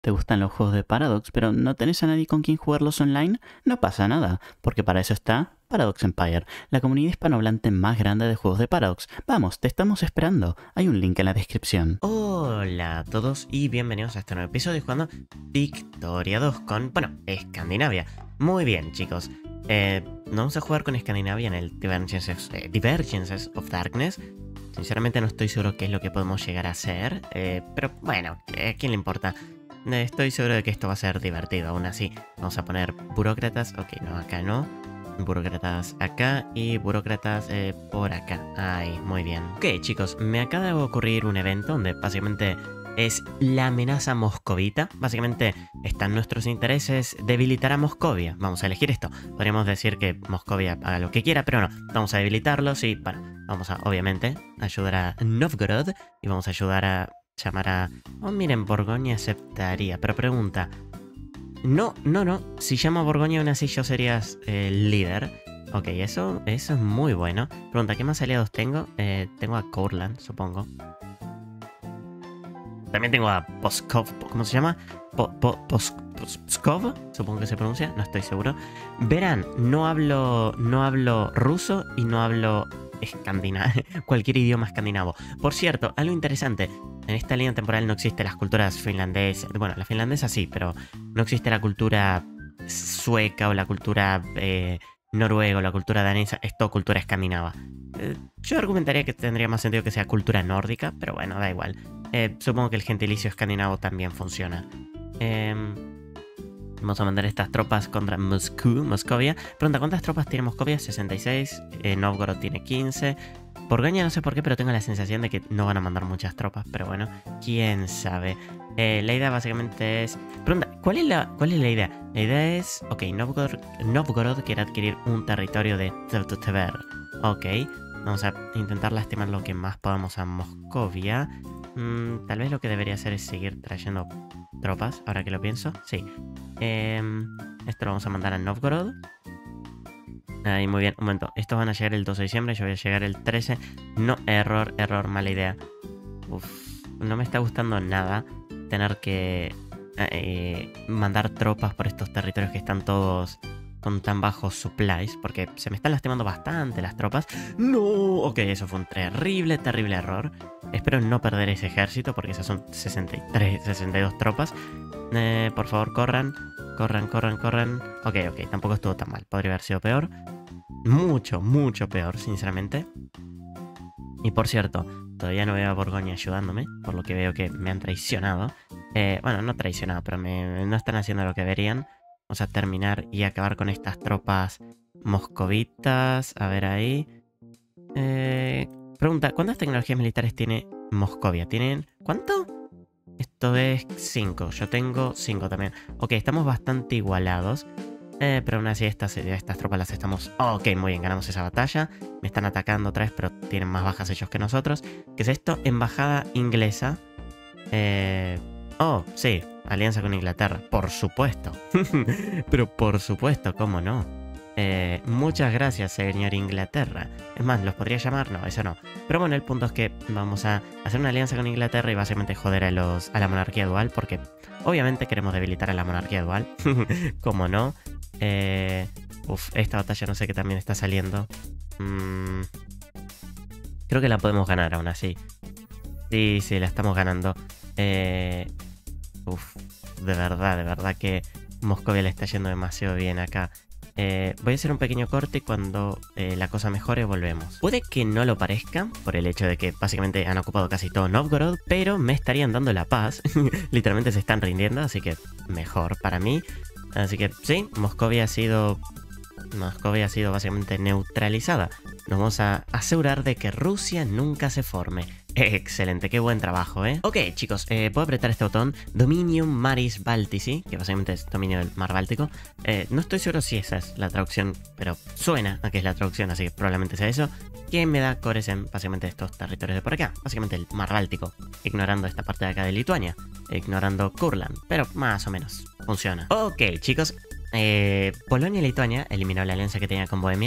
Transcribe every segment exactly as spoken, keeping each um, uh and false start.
¿Te gustan los juegos de Paradox, pero no tenés a nadie con quien jugarlos online? No pasa nada, porque para eso está Paradox Empire, la comunidad hispanohablante más grande de juegos de Paradox. Vamos, te estamos esperando. Hay un link en la descripción. Hola a todos y bienvenidos a este nuevo episodio jugando Victoria dos con, bueno, Escandinavia. Muy bien, chicos. Eh, vamos a jugar con Escandinavia en el Divergences, eh, Divergences of Darkness. Sinceramente no estoy seguro qué es lo que podemos llegar a hacer, eh, pero bueno, ¿a quién le importa? Eh, estoy seguro de que esto va a ser divertido, aún así. Vamos a poner burócratas, ok, no, acá no. Burócratas acá y burócratas eh, por acá. Ahí, muy bien. Ok, chicos, me acaba de ocurrir un evento donde básicamente es la amenaza moscovita. Básicamente están nuestros intereses debilitar a Moscovia. Vamos a elegir esto. Podríamos decir que Moscovia haga lo que quiera, pero no. Vamos a debilitarlos y, bueno, vamos a, obviamente, ayudar a Novgorod y vamos a ayudar a llamar a... Oh, miren, Borgoña aceptaría, pero pregunta... No, no, no. Si llamo a Borgoña aún así yo serías el líder. Ok, eso, eso es muy bueno. Pregunta, ¿qué más aliados tengo? Eh, tengo a Courland, supongo. También tengo a Poskov. ¿Cómo se llama? Po, po, pos, pos, Pskov, supongo que se pronuncia. No estoy seguro. Verán, no hablo, no hablo ruso y no hablo escandinavo. Cualquier idioma escandinavo. Por cierto, algo interesante. En esta línea temporal no existe las culturas finlandesas. Bueno, la finlandesa sí, pero no existe la cultura sueca o la cultura eh, noruega o la cultura danesa. Es todo cultura escandinava. Eh, yo argumentaría que tendría más sentido que sea cultura nórdica, pero bueno, da igual. Eh, supongo que el gentilicio escandinavo también funciona. Eh, vamos a mandar estas tropas contra Moscú, Moscovia. Pregunta, ¿cuántas tropas tiene Moscovia? sesenta y seis. Eh, Novgorod tiene quince. Borgoña no sé por qué, pero tengo la sensación de que no van a mandar muchas tropas. Pero bueno, quién sabe. Eh, la idea básicamente es... Pregunta, ¿cuál es la, cuál es la idea? La idea es... Ok, Novgorod, Novgorod quiere adquirir un territorio de Tver. Ok, vamos a intentar lastimar lo que más podamos a Moscovia. Mm, tal vez lo que debería hacer es seguir trayendo tropas, ahora que lo pienso. Sí. Eh, esto lo vamos a mandar a Novgorod. Ahí, muy bien, un momento. Estos van a llegar el doce de diciembre, yo voy a llegar el trece. No, error, error, mala idea. Uf, no me está gustando nada tener que eh, mandar tropas por estos territorios que están todos con tan bajos supplies, porque se me están lastimando bastante las tropas. ¡No! Ok, eso fue un terrible, terrible error. Espero no perder ese ejército, porque esas son sesenta y tres, sesenta y dos tropas. Eh, por favor, corran. Corran, corran, corran. Ok, ok, tampoco estuvo tan mal. Podría haber sido peor. Mucho, mucho peor, sinceramente. Y por cierto, todavía no veo a Borgoña ayudándome, por lo que veo que me han traicionado. Eh, bueno, no traicionado, pero me, no están haciendo lo que deberían. Vamos a terminar y acabar con estas tropas moscovitas. A ver ahí. Eh, pregunta, ¿cuántas tecnologías militares tiene Moscovia? ¿Tienen cuánto? Esto es cinco. Yo tengo cinco también. Ok, estamos bastante igualados. Eh, pero aún así estas, estas tropas las estamos... Oh, ok, muy bien, ganamos esa batalla. Me están atacando otra vez, pero tienen más bajas ellos que nosotros. ¿Qué es esto? Embajada inglesa. Eh... Oh, sí, alianza con Inglaterra. Por supuesto. Pero por supuesto, ¿cómo no? Eh, muchas gracias, señor Inglaterra. Es más, ¿los podría llamar? No, eso no. Pero bueno, el punto es que vamos a hacer una alianza con Inglaterra y básicamente joder a, los, a la monarquía dual, porque obviamente queremos debilitar a la monarquía dual. ¿Cómo no? Eh, uf, esta batalla no sé qué también está saliendo. Mm, creo que la podemos ganar aún así. Sí, sí, la estamos ganando. Eh, uf, de verdad, de verdad que Moscovia le está yendo demasiado bien acá. Eh, voy a hacer un pequeño corte y cuando eh, la cosa mejore volvemos. Puede que no lo parezca por el hecho de que básicamente han ocupado casi todo Novgorod, pero me estarían dando la paz. Literalmente se están rindiendo, así que mejor para mí. Así que sí, Moscovia ha sido... Moscovia ha sido básicamente neutralizada. Nos vamos a asegurar de que Rusia nunca se forme. Excelente, qué buen trabajo, ¿eh? Ok, chicos, eh, puedo apretar este botón. Dominium Maris Baltici, que básicamente es dominio del mar Báltico. Eh, no estoy seguro si esa es la traducción, pero suena a que es la traducción, así que probablemente sea eso. Que me da cores en básicamente estos territorios de por acá. Básicamente el mar Báltico, ignorando esta parte de acá de Lituania, ignorando Kurland, pero más o menos funciona. Ok, chicos. Eh, Polonia y Lituania eliminó la alianza que tenía con Bohemia.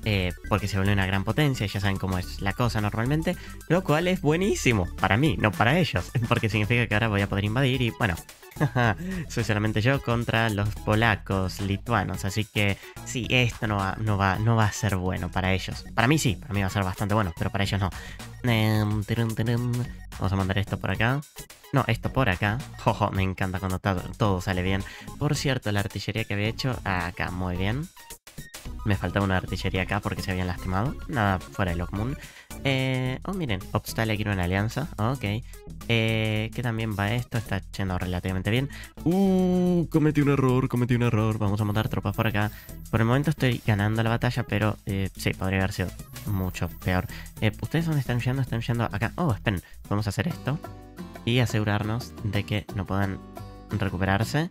Eh, porque se vuelve una gran potencia, ya saben cómo es la cosa normalmente, lo cual es buenísimo para mí, no para ellos, porque significa que ahora voy a poder invadir y bueno, soy solamente yo contra los polacos, lituanos, así que sí, esto no va, no va, no va a ser bueno para ellos. Para mí sí, para mí va a ser bastante bueno, pero para ellos no. Vamos a mandar esto por acá. No, esto por acá. Jojo, me encanta cuando todo, todo sale bien. Por cierto, la artillería que había hecho acá, muy bien. Me faltaba una artillería acá porque se habían lastimado. Nada fuera de lo común. Eh, oh, miren. Obstale quiere una alianza. Ok. Eh, que también va esto. Está yendo relativamente bien. Uh, cometí un error, cometí un error. Vamos a mandar tropas por acá. Por el momento estoy ganando la batalla, pero eh, sí, podría haber sido mucho peor. Eh, ¿Ustedes dónde están yendo? Están yendo acá. Oh, esperen. Vamos a hacer esto. Y asegurarnos de que no puedan recuperarse.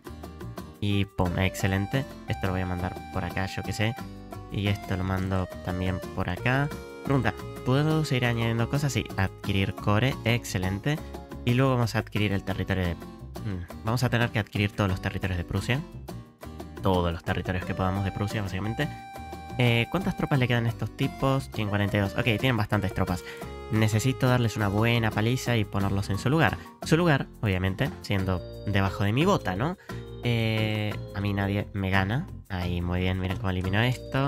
Y pum, excelente. Esto lo voy a mandar por acá, yo que sé. Y esto lo mando también por acá. Pregunta, ¿puedo seguir añadiendo cosas? Sí, adquirir core, excelente. Y luego vamos a adquirir el territorio de... Vamos a tener que adquirir todos los territorios de Prusia. Todos los territorios que podamos de Prusia, básicamente. Eh, ¿Cuántas tropas le quedan a estos tipos? Tienen cuarenta y dos. Ok, tienen bastantes tropas. Necesito darles una buena paliza y ponerlos en su lugar. Su lugar, obviamente, siendo debajo de mi bota, ¿no? Eh, a mí nadie me gana. Ahí, muy bien, miren cómo elimino esto.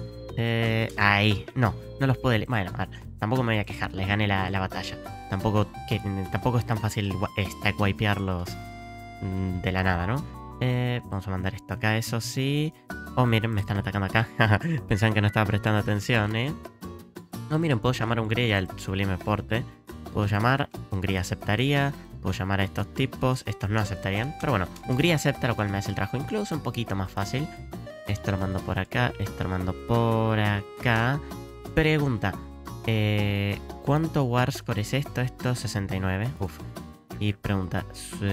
Eh, ahí, no, no los puedo... Bueno, a ver, tampoco me voy a quejar, les gané la, la batalla. Tampoco, que, tampoco es tan fácil stack wipearlos de la nada, ¿no? Eh, vamos a mandar esto acá, eso sí. Oh, miren, me están atacando acá. Pensaban que no estaba prestando atención, ¿eh? No, miren, puedo llamar a Hungría al Sublime Porte. Puedo llamar, Hungría aceptaría. Puedo llamar a estos tipos, estos no aceptarían. Pero bueno, Hungría acepta, lo cual me hace el trabajo incluso un poquito más fácil. Esto lo mando por acá, esto lo mando por acá. Pregunta, eh, ¿cuánto War Score es esto? Esto sesenta y nueve, uf. Y pregunta,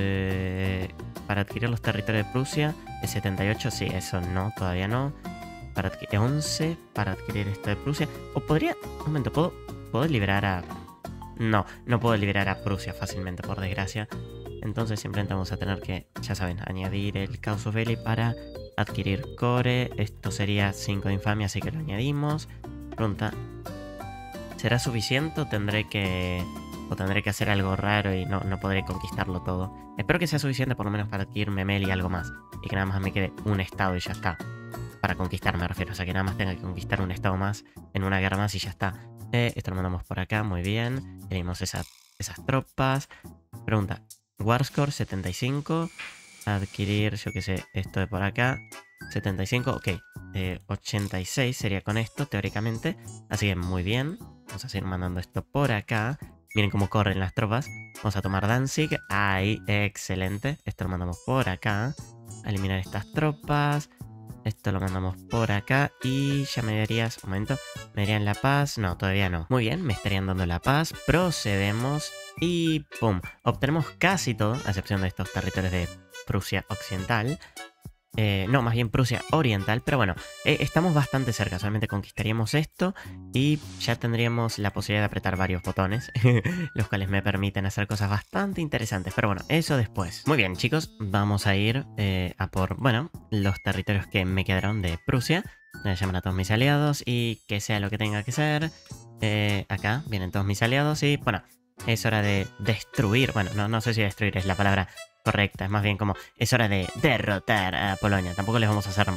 eh, ¿para adquirir los territorios de Prusia es setenta y ocho? Sí, eso no, todavía no. Para adquirir once, para adquirir esto de Prusia. O podría, un momento, ¿puedo, ¿puedo liberar a...? No, no puedo liberar a Prusia fácilmente, por desgracia. Entonces simplemente vamos a tener que, ya saben, añadir el Casus Belli para adquirir core. Esto sería cinco de infamia, así que lo añadimos. Pregunta, ¿será suficiente o tendré que... o tendré que hacer algo raro y no, no podré conquistarlo todo? Espero que sea suficiente por lo menos para adquirir Memel y algo más. Y que nada más me quede un estado y ya está. Para conquistar me refiero, o sea que nada más tenga que conquistar un estado más en una guerra más y ya está. Eh, esto lo mandamos por acá, muy bien. Tenemos esa, esas tropas. Pregunta, War Score setenta y cinco. Adquirir, yo qué sé, esto de por acá. setenta y cinco, ok. Eh, ochenta y seis sería con esto, teóricamente. Así que muy bien. Vamos a seguir mandando esto por acá. Miren cómo corren las tropas. Vamos a tomar Danzig. Ahí, excelente. Esto lo mandamos por acá. A eliminar estas tropas. Esto lo mandamos por acá y ya me darías, un momento, me darían la paz, no, todavía no. Muy bien, me estarían dando la paz, procedemos y ¡pum! Obtenemos casi todo, a excepción de estos territorios de Prusia Occidental. Eh, no, más bien Prusia Oriental, pero bueno, eh, estamos bastante cerca, solamente conquistaríamos esto y ya tendríamos la posibilidad de apretar varios botones, los cuales me permiten hacer cosas bastante interesantes, pero bueno, eso después. Muy bien, chicos, vamos a ir eh, a por, bueno, los territorios que me quedaron de Prusia. Voy a llamar a todos mis aliados y que sea lo que tenga que ser. Eh, acá vienen todos mis aliados y, bueno, es hora de destruir, bueno, no, no sé si destruir es la palabra correcta, es más bien como es hora de derrotar a Polonia. Tampoco les vamos a hacer...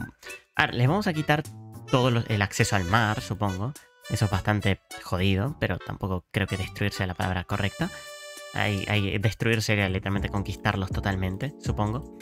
A ver, les vamos a quitar todo lo, el acceso al mar, supongo. Eso es bastante jodido, pero tampoco creo que destruir sea la palabra correcta. Hay, hay, destruir sería literalmente conquistarlos totalmente, supongo.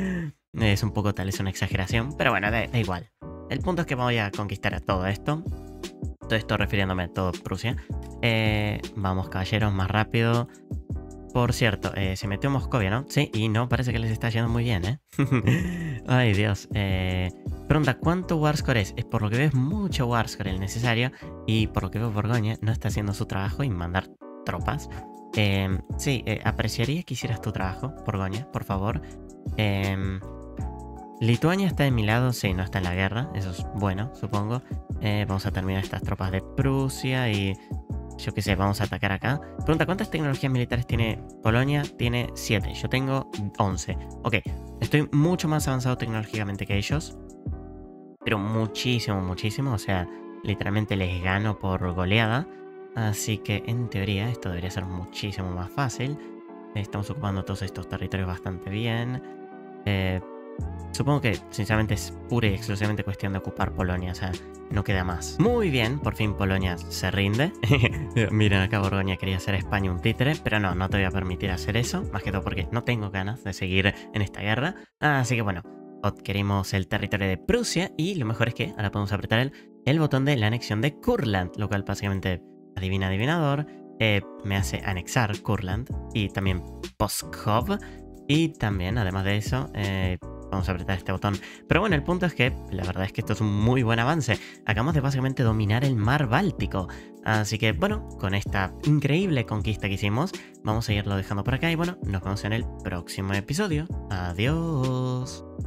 Es un poco tal, es una exageración, pero bueno, da, da igual. El punto es que voy a conquistar a todo esto. Todo esto refiriéndome a todo Prusia. Eh, vamos, caballeros, más rápido. Por cierto, eh, se metió Moscovia, ¿no? Sí, y no, parece que les está yendo muy bien, ¿eh? Ay, Dios. Eh, pregunta, ¿cuánto War Score es? Es por lo que veo es mucho War Score el necesario. Y por lo que veo Borgoña no está haciendo su trabajo y mandar tropas. Eh, sí, eh, apreciaría que hicieras tu trabajo, Borgoña, por favor. Eh, Lituania está de mi lado, sí, no está en la guerra. Eso es bueno, supongo. Eh, vamos a terminar estas tropas de Prusia y... yo qué sé, vamos a atacar acá. Pregunta, ¿cuántas tecnologías militares tiene Polonia? Tiene siete, yo tengo once. Ok, estoy mucho más avanzado tecnológicamente que ellos. Pero muchísimo, muchísimo. O sea, literalmente les gano por goleada. Así que en teoría esto debería ser muchísimo más fácil. Estamos ocupando todos estos territorios bastante bien. Eh, supongo que sinceramente es pura y exclusivamente cuestión de ocupar Polonia, o sea, no queda más. Muy bien, por fin Polonia se rinde. Miren, acá Borgoña quería hacer España un títere, pero no, no te voy a permitir hacer eso, más que todo porque no tengo ganas de seguir en esta guerra. Así que bueno, adquirimos el territorio de Prusia y lo mejor es que ahora podemos apretar el, el botón de la anexión de Kurland, lo cual básicamente, adivina adivinador, eh, me hace anexar Kurland y también Pskov. Y también, además de eso, eh, vamos a apretar este botón. Pero bueno, el punto es que la verdad es que esto es un muy buen avance. Acabamos de básicamente dominar el mar Báltico. Así que bueno, con esta increíble conquista que hicimos, vamos a irlo dejando por acá. Y bueno, nos vemos en el próximo episodio. Adiós.